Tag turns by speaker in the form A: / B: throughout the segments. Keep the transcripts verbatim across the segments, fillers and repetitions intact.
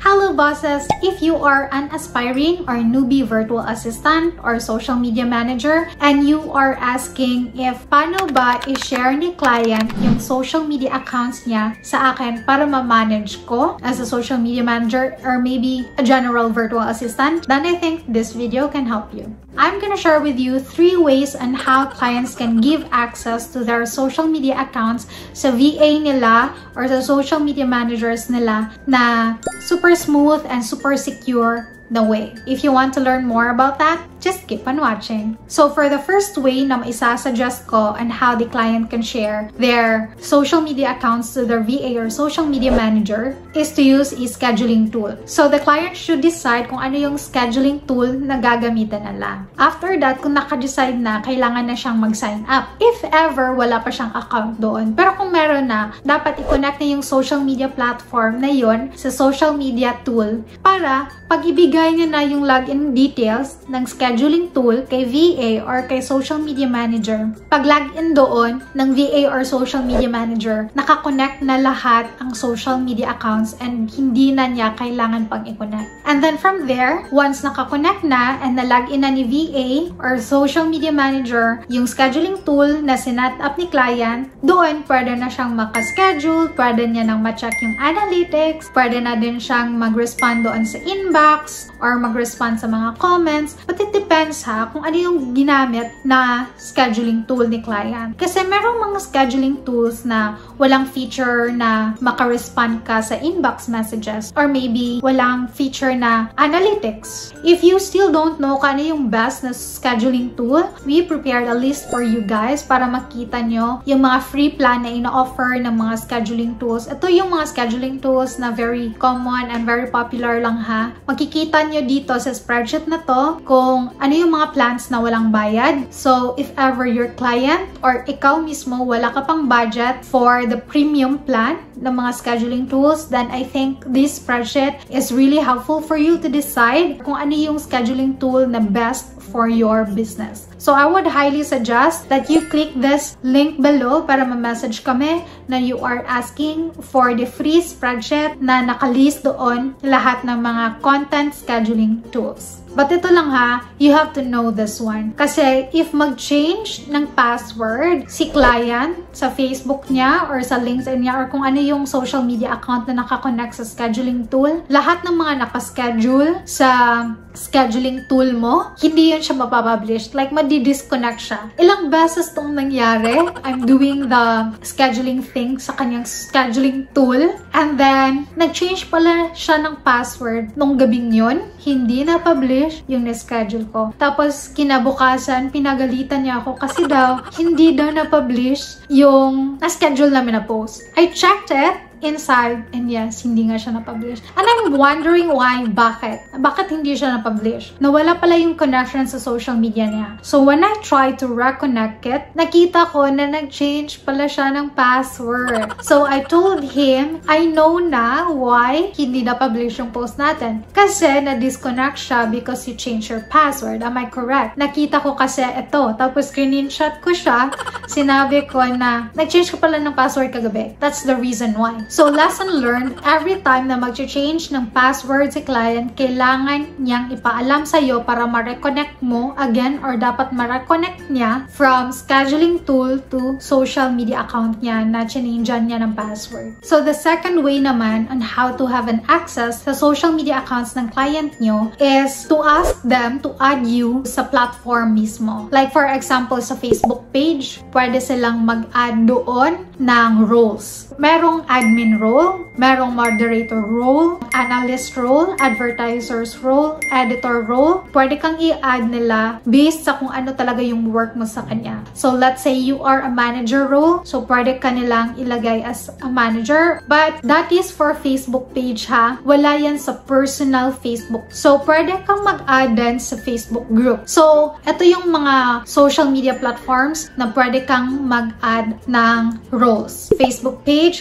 A: Hello bosses! If you are an aspiring or newbie virtual assistant or social media manager and you are asking if paano ba i-share ni client yung social media accounts niya sa akin para ma-manage ko as a social media manager or maybe a general virtual assistant, then I think this video can help you. I'm gonna share with you three ways on how clients can give access to their social media accounts sa V A nila or sa social media managers nila na super smooth and super secure na way. If you want to learn more about that, just keep on watching. So for the first way na maisasuggest ko on how the client can share their social media accounts to their V A or social media manager is to use a scheduling tool. So the client should decide kung ano yung scheduling tool na gagamitan nila. After that, kung naka-decide na, kailangan na siyang mag-sign up. If ever, wala pa siyang account doon. Pero kung meron na, dapat i-connect na yung social media platform na yon sa social media tool para pag ibigay niya na yung login details ng scheduling tool kay V A or kay social media manager. Pag login doon ng V A or social media manager, nakakonect na lahat ang social media accounts and hindi na niya kailangan pang i-connect. And then from there, once nakakonect na and na-login na ni V A or social media manager yung scheduling tool na sinat up ni client, doon pwede na siyang makaschedule, pwede niya nang ma-check yung analytics, pwede na din siyang mag-respond doon sa inbox or mag-respond sa mga comments. But it depends ha kung ano yung ginamit na scheduling tool ni client. Kasi merong mga scheduling tools na walang feature na maka-respond ka sa inbox messages or maybe walang feature na analytics. If you still don't know kung ano yung best na scheduling tool, we prepared a list for you guys para makita nyo yung mga free plan na ina-offer ng mga scheduling tools. Ito yung mga scheduling tools na very common and very popular lang ha. Makikita nyo dito sa spreadsheet na to kung ano yung mga plans na walang bayad. So, if ever your client or ikaw mismo wala ka pang budget for the premium plan ng mga scheduling tools, then I think this spreadsheet is really helpful for you to decide kung ano yung scheduling tool na best for your business. So, I would highly suggest that you click this link below para ma-message kami na you are asking for the free spreadsheet na nakalist doon lahat ng mga content scheduling tools. But ito lang ha, you have to know this one. Kasi if mag-change ng password si client sa Facebook niya or sa LinkedIn niya or kung ano yung social media account na nakakonect sa scheduling tool, lahat ng mga nakaschedule sa scheduling tool mo, hindi yun siya mapapublish. Like, madi-disconnect siya. Ilang beses tong nangyari, I'm doing the scheduling thing sa kanyang scheduling tool and then, nag-change pala siya ng password nung gabing yun, hindi na-publish yung na-schedule ko. Tapos, kinabukasan, pinagalitan niya ako kasi daw, hindi daw na-publish yung na-schedule namin na post. I checked it inside and yes, hindi nga siya na-publish. And I'm wondering why, bakit? Bakit hindi siya na-publish? Nawala pala yung connection sa social media niya. So when I tried to reconnect it, nakita ko na nag-change pala siya ng password. So I told him, I know na why hindi na-publish yung post natin. Kasi na-disconnect siya because you changed your password. Am I correct? Nakita ko kasi ito. Tapos screenshot ko siya. Sinabi ko na nag-change ko pala ng password kagabi. That's the reason why. So, lesson learned, every time na mag-change ng password si client, kailangan niyang ipaalam sa'yo para ma-reconnect mo again or dapat ma-reconnect niya from scheduling tool to social media account niya na changean niya ng password. So, the second way naman on how to have an access sa social media accounts ng client nyo is to ask them to add you sa platform mismo. Like for example, sa Facebook page, pwede silang mag-add doon ng roles. Merong admin role, merong moderator role, analyst role, advertisers role, editor role. Pwede kang i-add nila based sa kung ano talaga yung work mo sa kanya. So, let's say you are a manager role. So, pwede ka nilang ilagay as a manager. But, that is for Facebook page ha. Wala yan sa personal Facebook. So, pwede kang mag-add din sa Facebook group. So, ito yung mga social media platforms na pwede kang mag-add ng roles. Facebook page.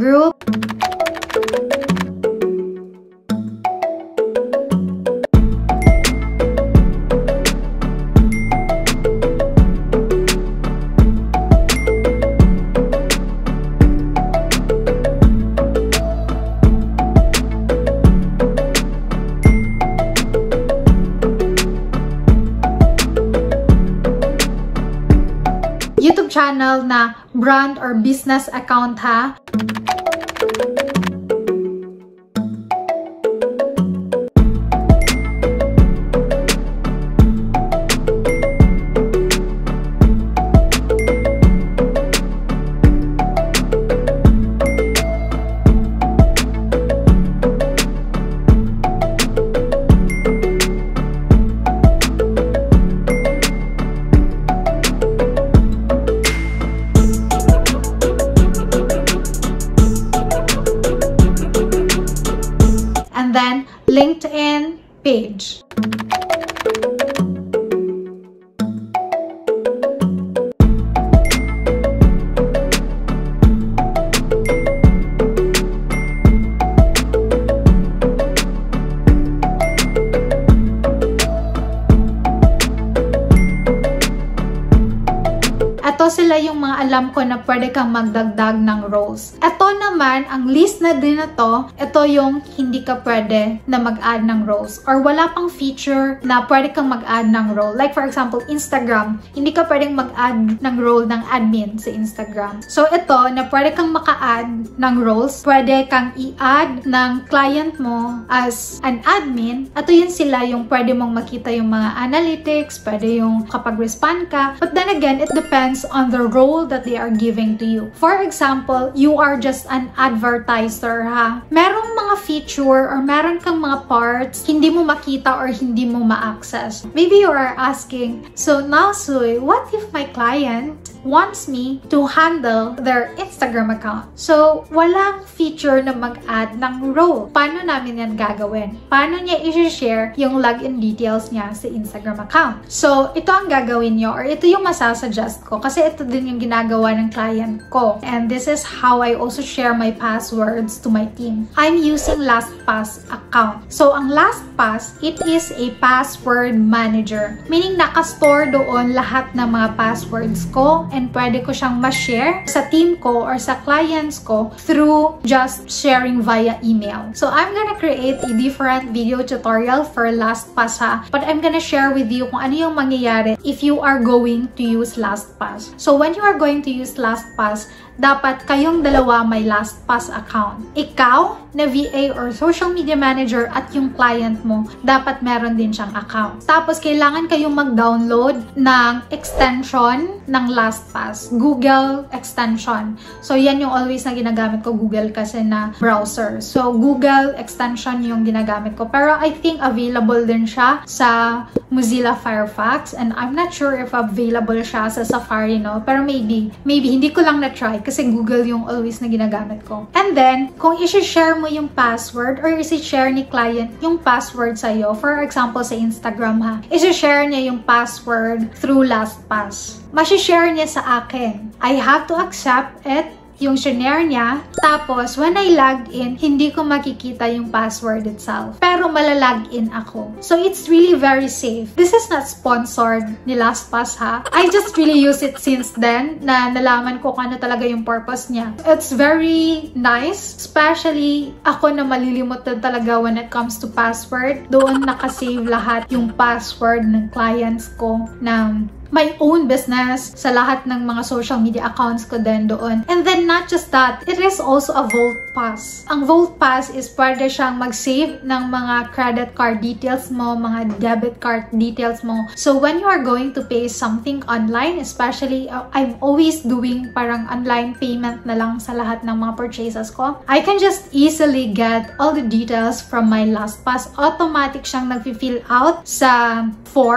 A: group. YouTube channel na brand or business account ha. And then LinkedIn page. Ito sila yung mga alam ko na pwede kang magdagdag ng roles. Ito naman, ang list na din na to, ito yung hindi ka pwede na mag-add ng roles. Or wala pang feature na pwede kang mag-add ng role. Like for example, Instagram. Hindi ka pwedeng mag-add ng role ng admin sa Instagram. So ito, na pwede kang maka-add ng roles, pwede kang i-add ng client mo as an admin. Ito yun sila yung pwede mong makita yung mga analytics, pwede yung kapag respond ka. But then again, it depends on the role that they are giving to you. For example, you are just an advertiser ha. Merong mga feature or meron kang mga parts hindi mo makita or hindi mo ma-access. Maybe you are asking, so now Suy, what if my client wants me to handle their Instagram account? So, walang feature na mag-add ng role. Paano namin yan gagawin? Paano niya i-share yung login details niya sa Instagram account? So, ito ang gagawin niyo or ito yung masasuggest ko kasi ito din yung ginagawa ng client ko. And this is how I also share my passwords to my team. I'm using Lastpass account. So, ang Lastpass, it is a password manager. Meaning, nakastore doon lahat ng mga passwords ko and pwede ko siyang ma-share sa team ko or sa clients ko through just sharing via email. So, I'm gonna create a different video tutorial for Lastpass ha. But I'm gonna share with you kung ano yung mangyayari if you are going to use Lastpass. So, when you are going to use Lastpass, dapat kayong dalawa may Lastpass account. Ikaw na V A or social media manager at yung client mo, dapat meron din siyang account. Tapos, kailangan kayong mag-download ng extension ng Lastpass. Google extension. So, yan yung always na ginagamit ko, Google kasi na browser. So, Google extension yung ginagamit ko. Pero, I think available din siya sa Mozilla Firefox and I'm not sure if available siya sa Safari, no? Pero maybe, maybe, hindi ko lang na-try kasi Google yung always na ginagamit ko. And then, kung isi-share mo yung password or isi-share ni client yung password sa'yo, for example, sa Instagram ha, isi-share niya yung password through Lastpass. Masi-share niya sa akin. I have to accept it, yung shinare niya. Tapos, when I logged in, hindi ko makikita yung password itself. Pero malalag in ako. So, it's really very safe. This is not sponsored ni Lastpass ha. I just really use it since then na nalaman ko kung ano talaga yung purpose niya. It's very nice. Especially, ako na malilimot na talaga when it comes to password. Doon nakasave lahat yung password ng clients ko na my own business, sa lahat ng mga social media accounts ko din doon. And then, not just that, it is also a Vault Pass. Ang Vault Pass is pwede siyang mag-save ng mga credit card details mo, mga debit card details mo. So, when you are going to pay something online, especially, uh, I'm always doing parang online payment na lang sa lahat ng mga purchases ko. I can just easily get all the details from my Lastpass. Automatic siyang nag-fill out sa form.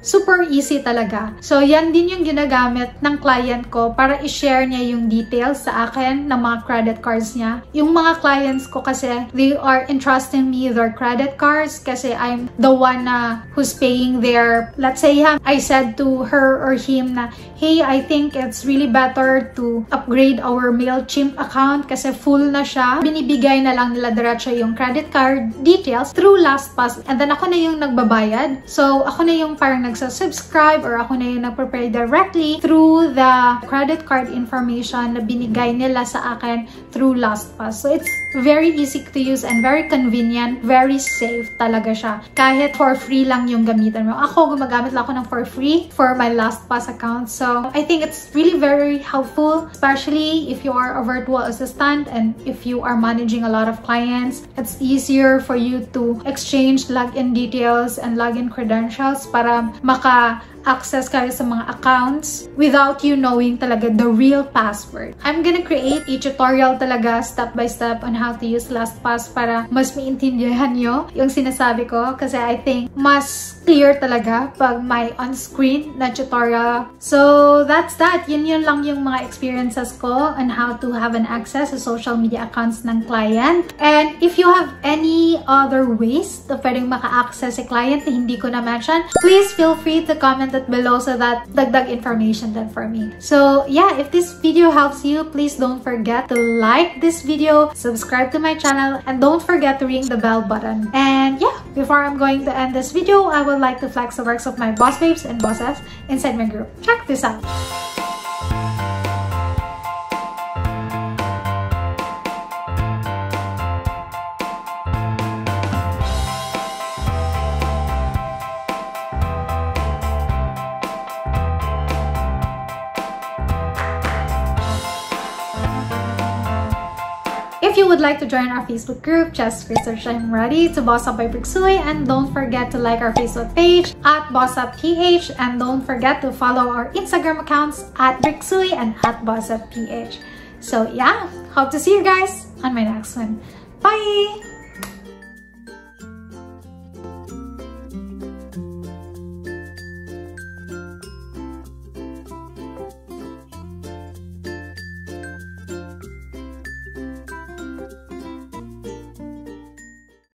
A: super easy talaga. So, yan din yung ginagamit ng client ko para i-share niya yung details sa akin ng mga credit cards niya. Yung mga clients ko kasi, they are entrusting me their credit cards kasi I'm the one na who's paying their, let's say, I said to her or him na, hey, I think it's really better to upgrade our MailChimp account kasi full na siya. Binibigay na lang nila diretso yung credit card details through Lastpass. And then ako na yung nagbabayad. So, ako na yung parang nagsasubscribe or ako na yung nagpapay directly through the credit card information na binigay nila sa akin through Lastpass. So, it's very easy to use and very convenient, very safe talaga siya. Kahit for free lang yung gamitan mo. Ako, gumagamit lang ako ng for free for my Lastpass account. So, I think it's really very helpful, especially if you are a virtual assistant and if you are managing a lot of clients. It's easier for you to exchange login details and login credentials para maka access kayo sa mga accounts without you knowing talaga the real password. I'm gonna create a tutorial talaga step by step on how to use Lastpass para mas maintindihan nyo yung sinasabi ko kasi I think mas clear talaga pag may on-screen na tutorial. So, that's that. Yun yun lang yung mga experiences ko on how to have an access sa social media accounts ng client. And if you have any other ways na pwedeng maka-access si client na hindi ko na-mention, please feel free to comment it below so that dagdag information then for me. So, yeah, if this video helps you, please don't forget to like this video, subscribe to my channel, and don't forget to ring the bell button. And yeah, before I'm going to end this video, I would like to flex the works of my boss babes and bosses inside my group. Check this out. If you would like to join our Facebook group, just research I'm ready to Boss Up by Britx, and don't forget to like our Facebook page at Boss Up P H, and don't forget to follow our Instagram accounts at Britx and at Boss Up P H. So yeah, hope to see you guys on my next one. Bye!